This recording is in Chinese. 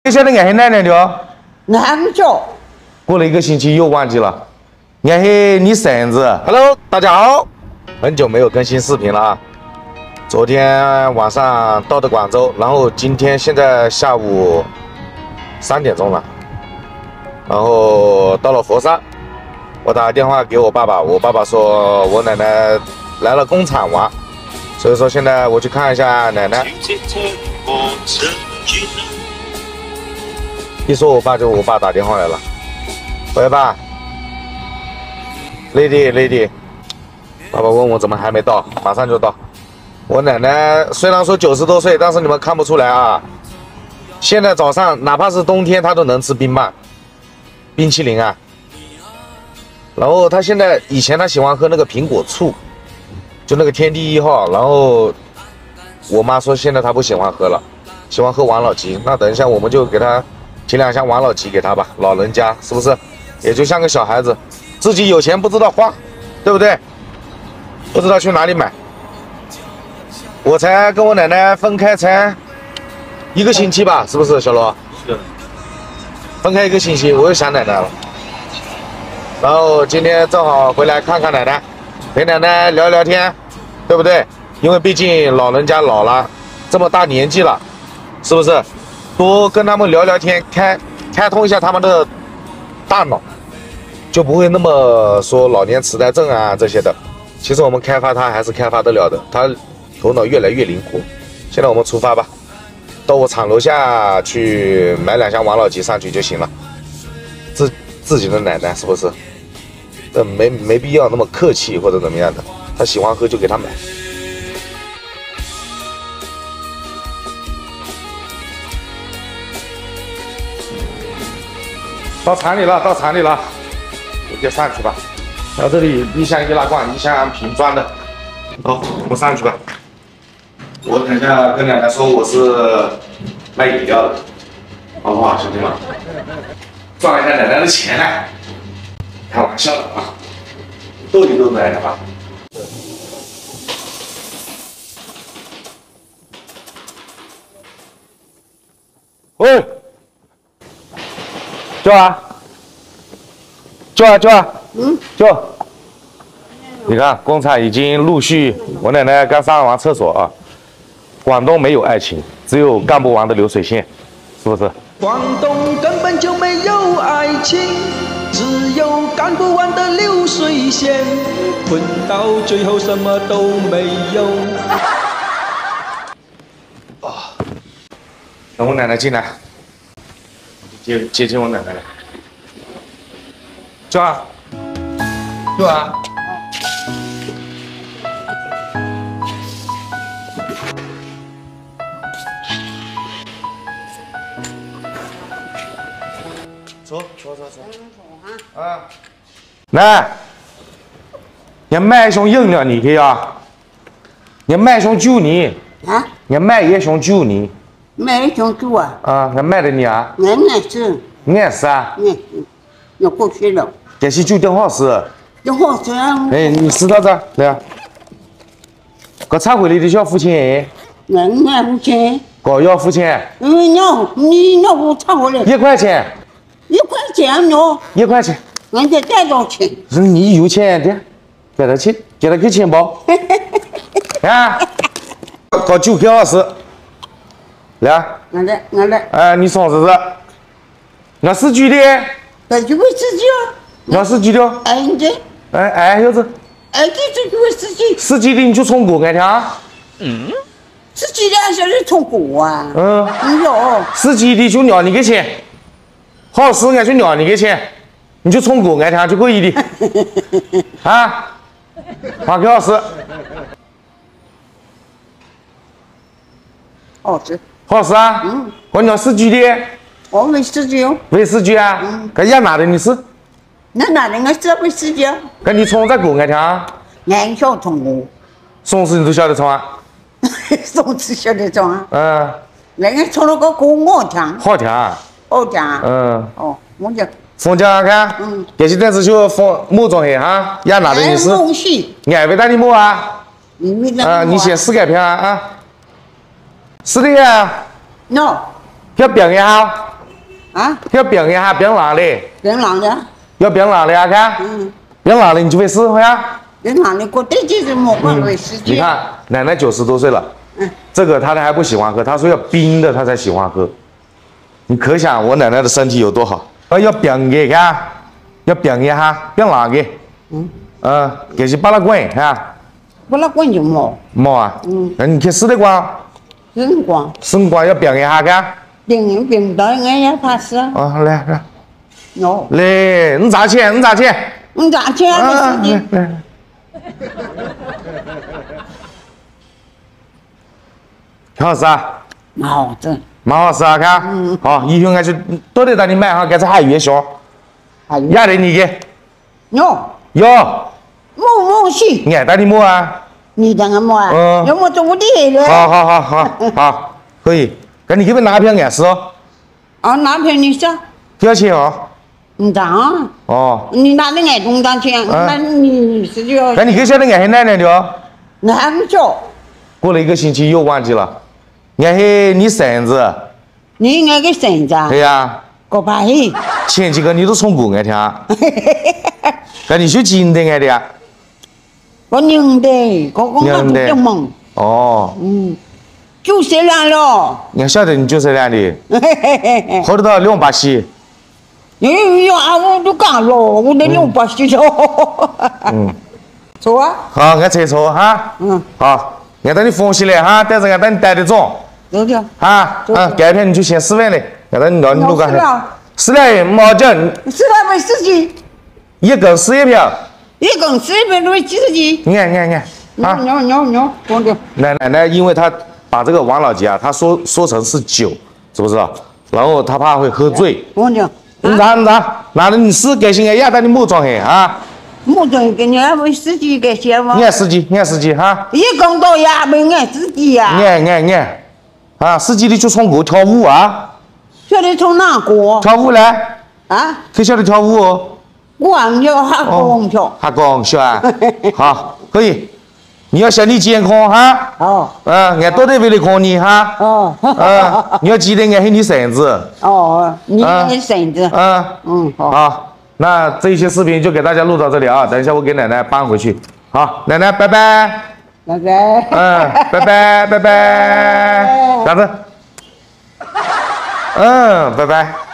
你晓得俺是奶奶的哦？ 俺叫。 过了1个星期又忘记了。俺是你婶子。Hello， 大家好，很久没有更新视频了啊。昨天晚上到的广州，然后现在下午3点钟了，然后到了佛山。我打电话给我爸爸，我爸爸说我奶奶来了工厂玩，所以说现在我去看一下奶奶。一说我爸就我爸打电话来了，喂爸 ，Lady， 爸爸问我怎么还没到，马上就到。我奶奶虽然说90多岁，但是你们看不出来啊，现在早上哪怕是冬天她都能吃冰棒、冰淇淋啊。然后她以前她喜欢喝那个苹果醋，就那个天地1号。然后我妈说现在她不喜欢喝了，喜欢喝王老吉。那等一下我们就给她提2箱王老吉给她吧，老人家是不是？也就像个小孩子，自己有钱不知道花，对不对？不知道去哪里买。我才跟我奶奶分开才1个星期吧，是不是小罗？是的。分开1个星期，我又想奶奶了。然后今天正好回来看看奶奶，陪奶奶聊聊天，对不对？因为毕竟老人家老了，这么大年纪了，是不是？多跟他们聊聊天，开通一下他们的大脑，就不会那么说老年痴呆症啊这些的。其实我们开发他还是开发得了的，他头脑越来越灵活。现在我们出发吧，到我厂楼下去买2箱王老吉上去就行了。自己的奶奶是不是？这没必要那么客气或者怎么样的，他喜欢喝就给他买。到厂里了，直接上去吧。然后这里1箱易拉罐，1箱瓶装的。好，我们上去吧。我等一下跟奶奶说我是卖饮料的，好不好，兄弟们？赚一下奶奶的钱呢，开玩笑的啊，逗你奶奶吧。喂，叫啊！叫！你看，工厂已经陆续，我奶奶刚上完厕所啊。广东没有爱情，只有干不完的流水线，是不是？ 广东根本就没有爱情，只有干不完的流水线，混到最后什么都没有。 啊！等我奶奶进来，接我奶奶来。叫啊！走啊！来，俺买箱饮料你去啊！俺买箱酒你啊！俺买1箱酒你。 买1箱酒啊？ 啊，俺买的你啊？ 俺是啊。要过去了。 这些酒挺好吃。 好吃啊！ 哎，你试到这来啊！搁忏悔里的要付钱。 俺付钱。 搞要付钱。 你那我忏悔了。 1块钱。 1块钱喏。 1块钱。 俺再带着钱。 是你有钱的，给他去，给他个钱包。啊，搞酒挺好吃。来。 俺来。 哎，你尝试试。我是举的。 那就会自己啊。 我是举的。 哎，你这。 哎，小子。 哎，这就会自己。 司机的你就从过俺听。 司机的小人从过啊。 有。司机的就要你个钱，好事俺就要你个钱，你就从过俺听就可以的。啊，花给好吃。 好吃。 好吃啊。我要司机的。 我没司机哦。 没司机啊？搿要哪的你是？ 那哪能我是没司机啊？ 搿你从在过俺听啊？ 俺晓从我。 松子你都晓得从啊？ 松子晓得从啊？ 那个从那个歌我听。 好听啊。 好听啊。 哦， 我讲。 凤江看。这些电视就放某种黑哈，要哪的你是？俺没带你摸啊。你先试改票啊。是的呀。 喏。 要表演哈。 啊？ 要变一下变辣的， 变辣的？ 要变辣的啊！看，变辣的你就会死会啊？ 变辣的，过对就是没办法时间。 你看，奶奶90多岁了，这个她还不喜欢喝，她说要冰的她才喜欢喝。你可想我奶奶的身体有多好？要变一下，要变一下，变辣的。就是把它滚哈。 把它滚就没。 没啊？那你去试的光。 生光。 生光要变一下看。 变到俺也怕死。 哦，来。 喏。 来，你咋钱？你咋钱？ 你咋钱啊？ 来。好吃啊？ 蛮好吃。 蛮好吃啊！看，好，以后俺就多得带你买哈，这还越香。压得你给。 喏。 有。 摸去。 你爱带你摸啊？ 你当个摸啊？要摸做的嘞。 好，可以。赶紧给我拿片眼试哦。 拿片你说。 多少钱哦？ 你当。 哦。 你拿的爱多少钱？那你是就要。 那你给晓得爱黑奶奶的哦？ 俺不晓。 过了1个星期又忘记了。爱黑你绳子。 你爱个绳子啊？ 对呀。 个把嘿。 前几个你都冲过爱听。赶紧学金的爱的呀。 我拧的，我不叫梦。 哦。 90两了。 你晓得你90两的。好得到280。 我都讲了，我得280了。错啊。 好，俺猜错哈。好，俺等你放心来哈，但是俺等你带得中。 走掉。 改天你就先4万嘞，俺等你到你路干。4两毛钱。 4两为40几？ 一根41票。 一根41票为70几？ 你看。 鸟，放掉。 奶，因为他把这个王老吉啊，他说成是酒，知不知道？然后他怕会喝醉。 放掉。 你咋？那你是改心也带你木装黑啊？ 木装给你为40几改些吗？ 俺司机哈。 一根到呀，没俺自己呀。 俺司机你就从过跳舞啊？ 晓得从哪过？ 跳舞嘞？可晓得跳舞哦？ 我还要还讲跳。 还讲笑啊？好，可以。你要身体健康哈。俺都得为了看你哈。你要记得俺是你绳子。 你是绳子。 好，那这些视频就给大家录到这里啊，等一下我给奶奶搬回去。好，奶奶拜拜。 拜拜。 拜拜。啥子？拜拜。